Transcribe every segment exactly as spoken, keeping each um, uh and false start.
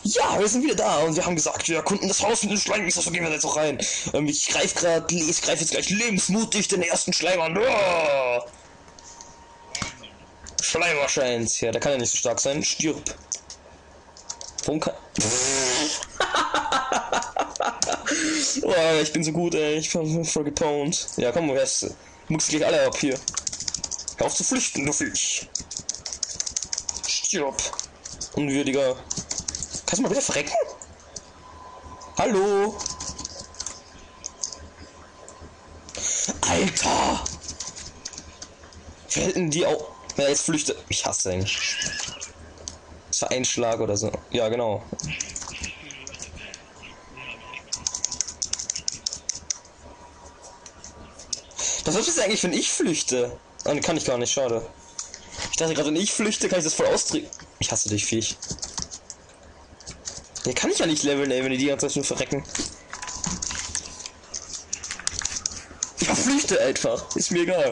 Ja, wir sind wieder da und wir haben gesagt, wir erkunden das Haus mit den Schleimen. So gehen wir jetzt auch rein. Ähm, ich greife gerade, ich greife jetzt gleich lebensmutig den ersten Schleim an. Oh! Schleimer scheint's. Ja, der kann ja nicht so stark sein. Stirb. Warum kann... Oh, ich bin so gut, ey. Ich bin voll gepound. Ja, komm, woher ist... Muckst gleich alle ab hier. Hör auf zu flüchten, du Viech. Stirb. Unwürdiger. Kannst du mal wieder verrecken? Hallo? Alter! Verhalten die auch... Ja, jetzt flüchte... Ich hasse ihn. Das war ein Schlag oder so. Ja, genau. Was ist das eigentlich, wenn ich flüchte? Ah, kann ich gar nicht, schade. Ich dachte gerade, wenn ich flüchte, kann ich das voll austricksen. Ich hasse dich, Viech. Der kann ich ja nicht leveln, ey, wenn die die ganze Zeit nur verrecken. Ich flüchte einfach. Ist mir egal.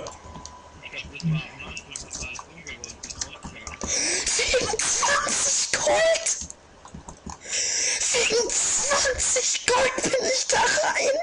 Wegen zwanzig Gold! Wegen zwanzig Gold bin ich da rein!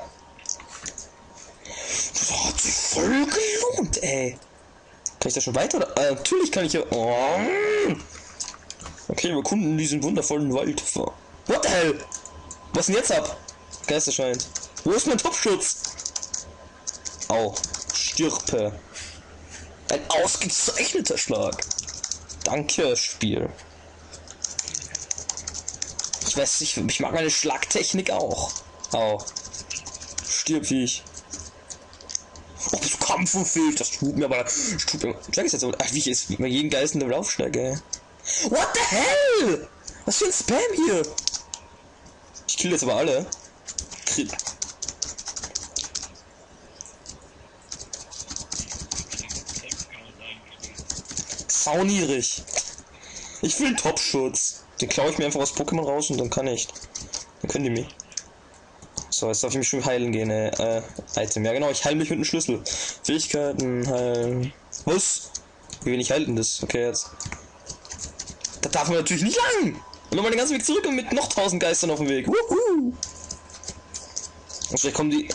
Das hat sich voll gelohnt, ey. Kann ich da schon weiter? Oder? Äh, natürlich kann ich ja... Oh. Okay, wir erkunden diesen wundervollen Wald. What the hell? Was denn jetzt ab? Geisterschein. Wo ist mein Topschutz? Au. Stirpe. Ein ausgezeichneter Schlag. Danke, Spiel. Ich weiß nicht, ich mag meine Schlagtechnik auch. Au. Stirb, wie ich. Oh, bist du kampfunfähig? Das tut mir aber... Das tut mir... Schlag ist jetzt so... Ach, wie ich ist bei jedem Geist in der Laufschläge. What the hell? Was für ein Spam hier? Ich kill jetzt aber alle. Crit. Sau niedrig. Ich will einen Top-Schutz. Den klaue ich mir einfach aus Pokémon raus und dann kann ich. Dann können die mich. So, jetzt darf ich mich schon heilen gehen, äh, äh, Item. Ja genau, ich heile mich mit einem Schlüssel. Fähigkeiten, heilen. Was? Wie wenig heilt denn das? Okay, jetzt. Da darf man natürlich nicht lang! Und nochmal den ganzen Weg zurück und mit noch tausend Geistern auf dem Weg. Wuhu! Und vielleicht kommen die...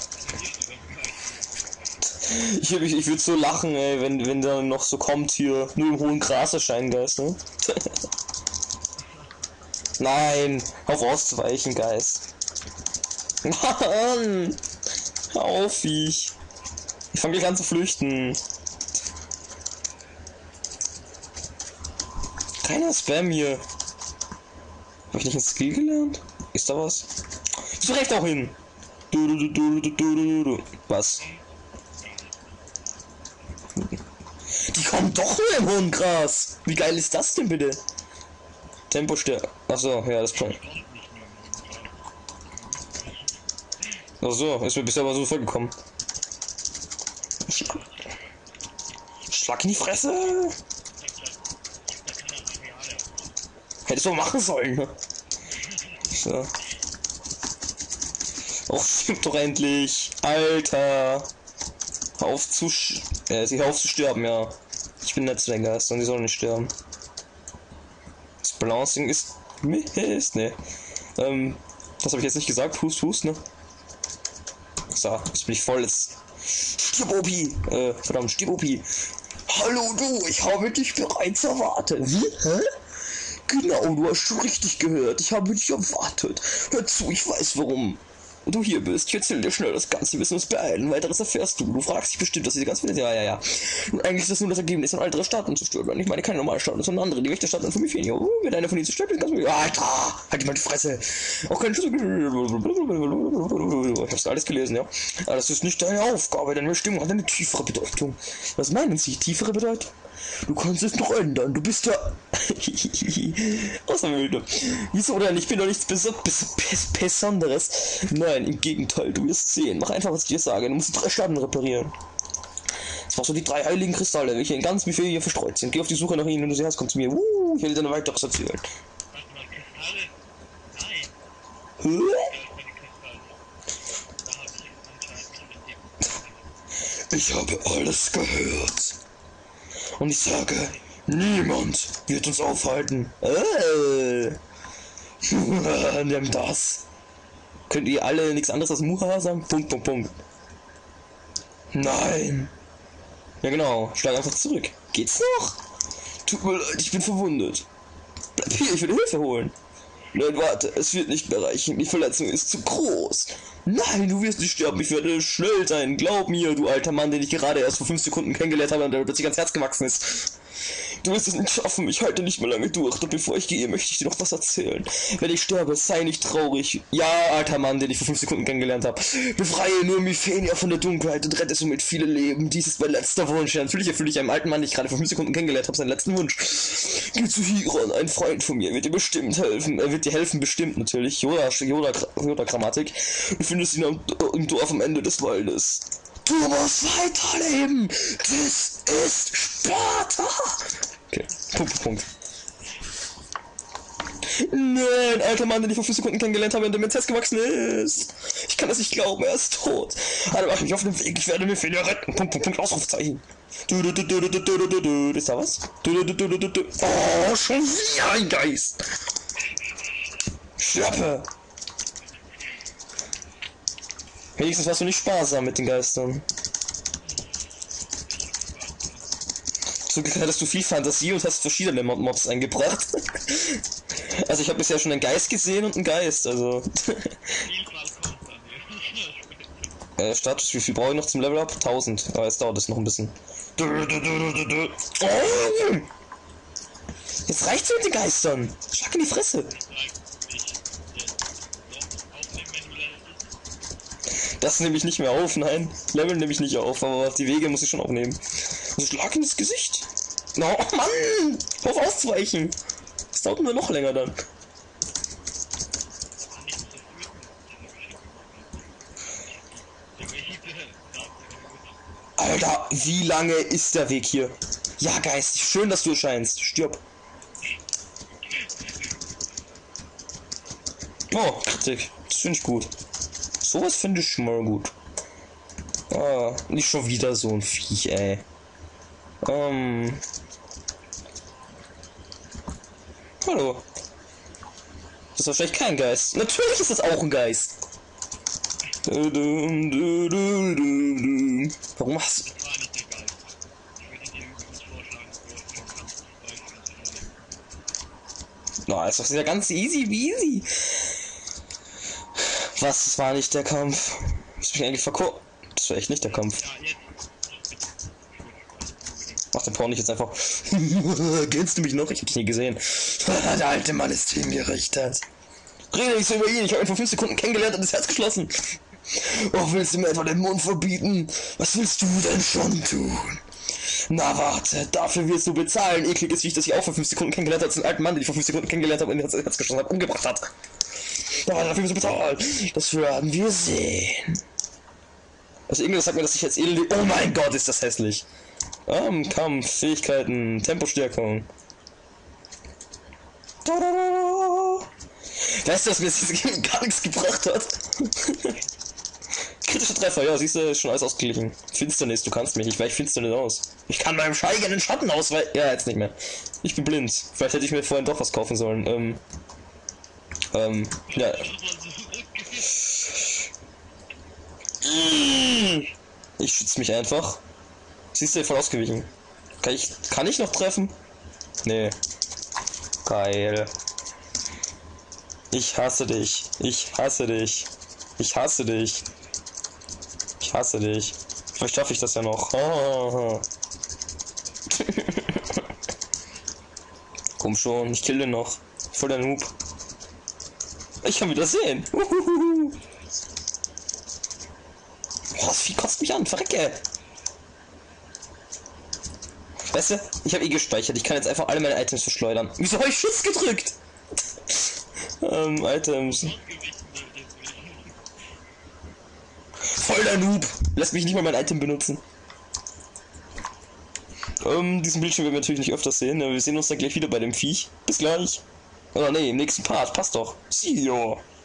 Ich, ich, ich würde so lachen, ey, wenn, wenn da noch so kommt hier. Nur im hohen Gras erscheinen Geister. Nein! Auf auszuweichen, Geist. Mann! Hör auf, Viech. Ich fange gleich an zu flüchten. Keiner Spam hier. Habe ich nicht ein Skill gelernt? Ist da was? Ist recht auch hin. Du, du, du, du, du, du, du. Was? Die kommen doch nur im hohen Gras. Wie geil ist das denn bitte? Tempo stärker. Achso, ja, das kommt. Achso, ist mir bisher aber so vollgekommen. Schlag. Schlag in die Fresse! Hättest du machen sollen, ne? So. Och, stimmt doch endlich! Alter! Hör auf zu sch äh, sie hör auf zu sterben, ja. Ich bin nett zu den Geistern, die sollen nicht sterben. Das Balancing ist Mist, ne. Ähm, das habe ich jetzt nicht gesagt, Hust, Hust, ne? So, jetzt bin ich voll, jetzt... Stirb, Opi! Äh, verdammt, stirb, Opi! Hallo, du, ich habe dich bereits erwartet. Wie? Hä? Genau, du hast schon richtig gehört. Ich habe dich erwartet. Hör zu, ich weiß warum du hier bist. Ich erzähl dir schnell das Ganze. Wir müssen uns beeilen. Weiteres erfährst du. Du fragst dich bestimmt, dass diese ganz viele... Ja, ja, ja. Und eigentlich ist das nur das Ergebnis, an andere Staaten zu stören. Ich meine, keine normale Staaten, sondern andere. Die Wächter Staaten von Mifenia. Oh, wenn eine von ihnen zerstört ist, ganz... Alter! Halt die mal die Fresse! Auch kein Schlüssel... Ich hab's alles gelesen, ja. Aber das ist nicht deine Aufgabe. Deine Bestimmung hat eine tiefere Bedeutung. Was meinen Sie? Tiefere Bedeutung? Du kannst es noch ändern. Du bist ja... Außerwilde. Wieso denn? Ich bin doch nichts Bes Bes Bes Besonderes. Nein, im Gegenteil. Du wirst sehen. Mach einfach, was ich dir sage. Du musst die drei Staaten reparieren. Das brauchst du die drei heiligen Kristalle, welche in ganz Mifenia hier verstreut sind. Geh auf die Suche nach ihnen. Wenn du sie hast, komm zu mir. Uh, ich will dir noch weiteres erzählen. Hä? Ich habe alles gehört. Und ich sage, niemand wird uns aufhalten. Äh, Nimm das. Könnt ihr alle nichts anderes als Muhaha sagen? Punkt, Punkt, Punkt. Nein. Ja genau, schlag einfach zurück. Geht's noch? Tut mir leid, ich bin verwundet. Bleib hier, ich will Hilfe holen. Nein, warte, es wird nicht mehr reichen. Die Verletzung ist zu groß. Nein, du wirst nicht sterben. Ich werde schnell sein. Glaub mir, du alter Mann, den ich gerade erst vor fünf Sekunden kennengelernt habe und der plötzlich ans Herz gewachsen ist. Du wirst es nicht schaffen. Ich halte nicht mehr lange durch. Doch bevor ich gehe, möchte ich dir noch was erzählen. Wenn ich sterbe, sei nicht traurig. Ja, alter Mann, den ich vor fünf Sekunden kennengelernt habe. Befreie nur Mifenia von der Dunkelheit und rette somit viele Leben. Dies ist mein letzter Wunsch. Ja, natürlich erfülle ich einem alten Mann, den ich gerade vor fünf Sekunden kennengelernt habe, seinen letzten Wunsch. Geh zu Hiron, ein Freund von mir, wird dir bestimmt helfen. Er wird dir helfen, bestimmt natürlich. Yoda, Yoda, Yoda Grammatik. Du findest ihn am, im Dorf am Ende des Waldes. Du musst weiterleben. Das ist Sparta. Okay, Punkt, Punkt. Nein, alter Mann, den ich vor fünf Sekunden kennengelernt habe und der mir ins Herz gewachsen ist. Ich kann das nicht glauben, er ist tot. Also mach mich auf den Weg, ich werde mir Fehler retten. Punkt, Punkt, Punkt, Ausrufezeichen. Du, du, du, du, du, du, du, du, du. Ist da was? Du, du, du, du, du, du, du. Oh, schon wieder ein Geist. Schlappe. Wenigstens warst du nicht sparsam mit den Geistern. Zum Glück hattest du viel Fantasie und hast verschiedene Mobs eingebracht. Also ich habe bisher schon einen Geist gesehen und einen Geist, also... äh, Status, wie viel brauche ich noch zum Level Up? tausend, aber jetzt dauert es noch ein bisschen. Oh! Jetzt reicht's mit den Geistern! Schlag in die Fresse! Das nehme ich nicht mehr auf, nein. Level nehme ich nicht auf, aber die Wege muss ich schon aufnehmen. Also Schlag ins Gesicht. Oh Mann! Auf auszuweichen! Das dauert nur noch länger dann. Alter, wie lange ist der Weg hier? Ja, Geist, schön, dass du erscheinst. Stirb. Oh, Kritik. Das finde ich gut. Sowas finde ich schon mal gut. Ah, nicht schon wieder so ein Viech, ey. Ähm. Hallo. Das ist wahrscheinlich kein Geist. Natürlich ist das auch ein Geist. Warum hast du... Na, no, ist doch ja ganz easy easy. Was, das war nicht der Kampf. Ich bin eigentlich verkauft. Das war echt nicht der Kampf. Mach den Porn nicht jetzt einfach. Kennst du mich noch? Ich hab dich nie gesehen. Der alte Mann ist hingerichtet. Rede nicht so über ihn. Ich habe ihn vor fünf Sekunden kennengelernt und das Herz geschlossen. Oh, willst du mir etwa den Mund verbieten? Was willst du denn schon tun? Na warte, dafür wirst du bezahlen. Eklig ist, wie ich das hier auch vor fünf Sekunden kennengelernt habe, als einen alten Mann, den ich vor fünf Sekunden kennengelernt habe und das Herz geschlossen habe, umgebracht hat. Ja, dafür wirst du bezahlen. Das werden wir sehen. Also irgendwas sagt mir, dass ich jetzt elend... Oh mein Gott, ist das hässlich. Ähm, Kampf, Fähigkeiten, Tempostärkung. Weißt du, dass mir das jetzt gar nichts gebracht hat? Kritischer Treffer, ja, siehst du, ist schon alles ausgeglichen. Finsternis, du kannst mich, ich weiche Finsternis aus. Ich kann meinem scheigenden Schatten ausweichen. Ja, jetzt nicht mehr. Ich bin blind. Vielleicht hätte ich mir vorhin doch was kaufen sollen. Ähm. Ähm, ja. Ich schütze mich einfach. Siehst du, voll ausgewichen. Kann ich, kann ich noch treffen? Nee. Geil. Ich hasse dich. Ich hasse dich. Ich hasse dich. Ich hasse dich. Vielleicht schaffe ich das ja noch. Oh. Komm schon, ich kill den noch. Voll der Noob. Ich kann wieder sehen. Uhuhu. Oh, das Vieh kotzt mich an. Verrecke. Weißt du, ich habe eh gespeichert. Ich kann jetzt einfach alle meine Items verschleudern. Wieso habe ich Schutz gedrückt? ähm, Items. Voll der Noob. Lass mich nicht mal mein Item benutzen. Ähm, diesen Bildschirm werden wir natürlich nicht öfters sehen. Wir sehen uns dann gleich wieder bei dem Viech. Bis gleich. Oder nee, im nächsten Part. Passt doch. See you.